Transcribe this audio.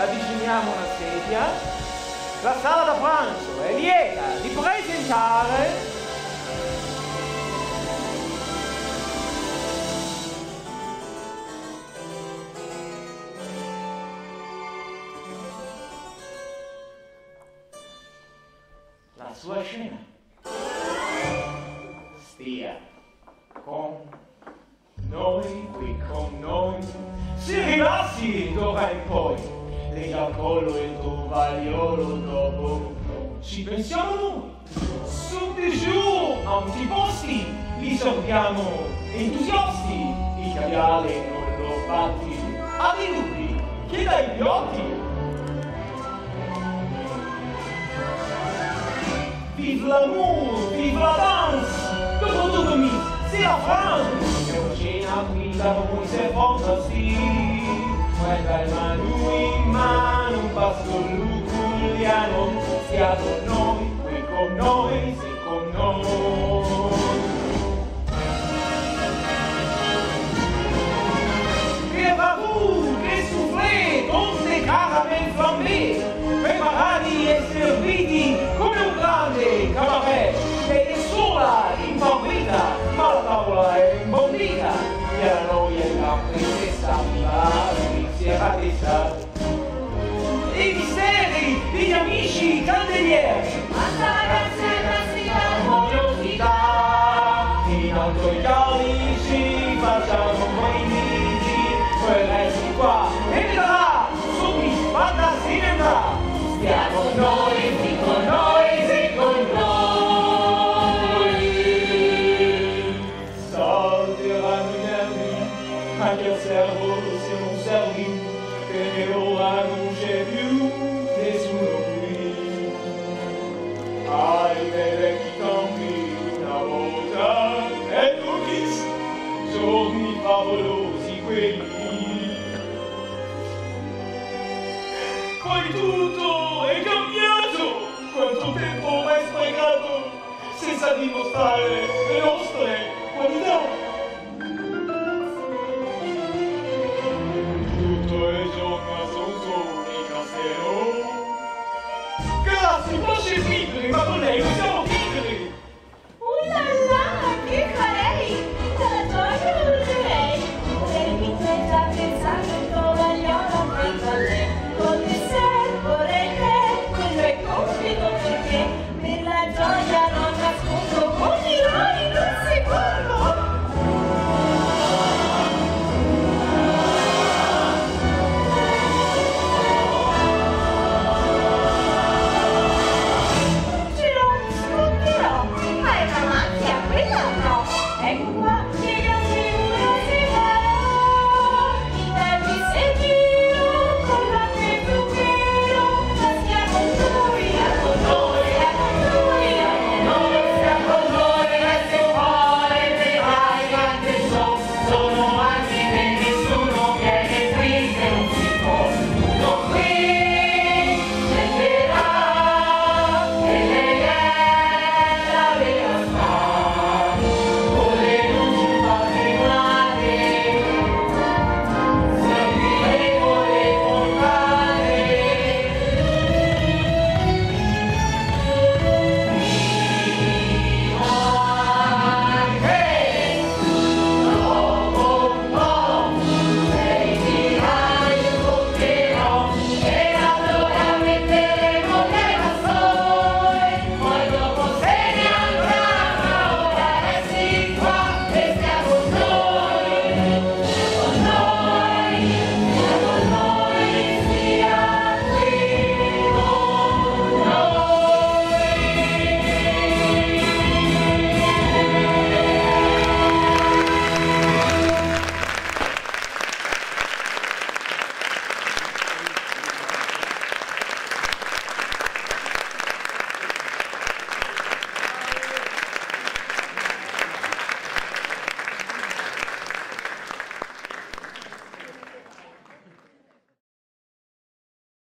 avviciniamo una sedia. La sala da pranzo è lieta di presentare la sua scena. Stia con noi, qui con noi, si rilassi d'ora in poi, lega al collo il tovagliolo dopo, ci pensiamo noi, su di giù, antiposti, li salutiamo entusiasti, il caviale non lo batti, a dei dubbi, che dai piotti. Vive l'amour, vive la danse, dopo tutto mi, c'est la France. È una cena qui da noi, c'est fantastique. Guarda il manu in mano, un pasto luculiano, sia con noi, qui con noi, sei con noi. Che babou, che soufflé, con dei caramel flambé, preparati e serviti come un grande cabaret, che è sola, impaurita, ma la tavola è imbondita, e la noia è la princessa viva, l'iniziata testa. I misteri degli amici candelieri, quanta ragazza e classica curiosità, in alto i calici facciamo quei nidi, quel resti qua, e vedrà, soddisfatta si vendrà. Stia con noi, qui con noi, sei con noi. Salteranno i nervi, anche il cervello siamo servi, perché ora non c'è più nessuno qui. Ai bei vecchi campi una volta, ecco chi, giorni favolosi quelli. Poi tutto è cambiato, quanto tempo hai sprecato senza dimostrare le nostre qualità.